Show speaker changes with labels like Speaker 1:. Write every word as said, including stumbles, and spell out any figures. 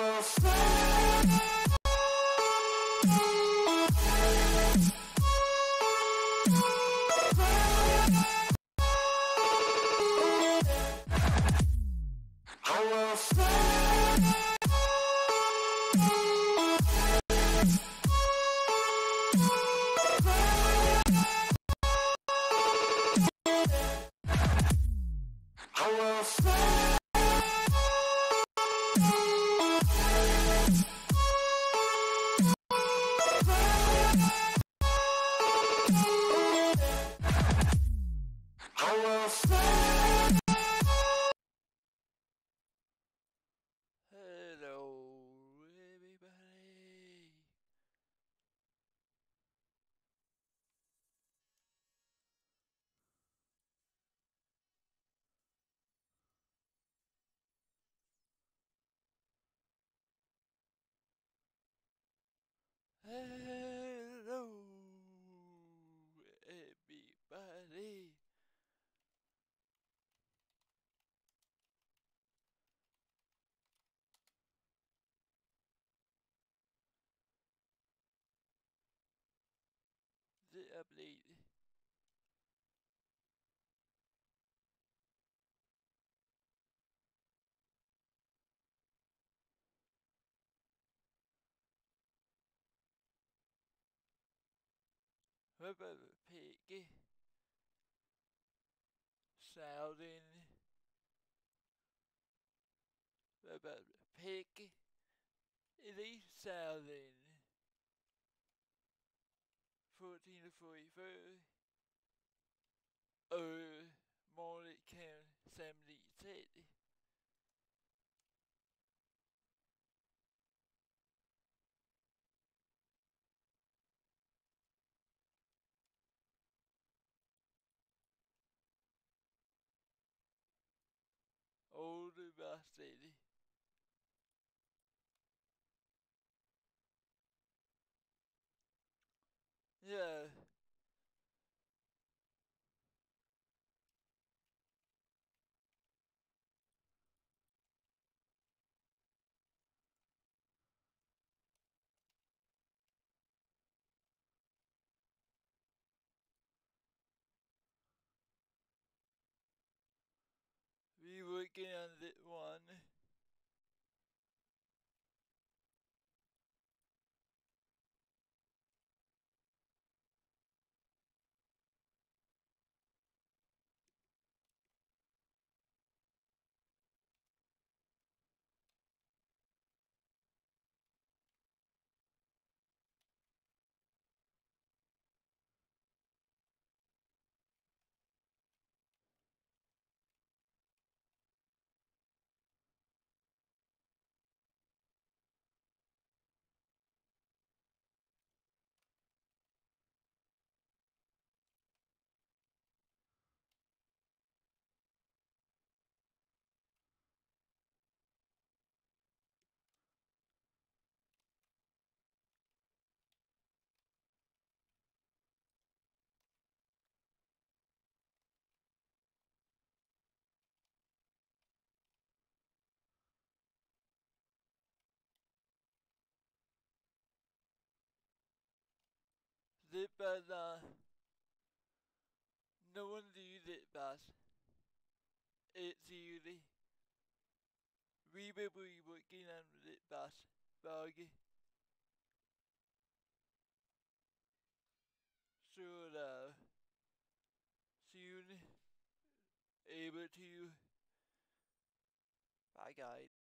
Speaker 1: Hello, everybody. Hello, everybody. Det er blevet P G Saudin P G Elite Saudin fourteen forty-fyrre og målet kan sammenlignes. Og det var stadig. Ja. Vi vil gerne lidt one. Det er bare nogen lyde bare indsigelig. Vi vil blive gennem det bare bakke. Så der syvende eventyr. Bye guys.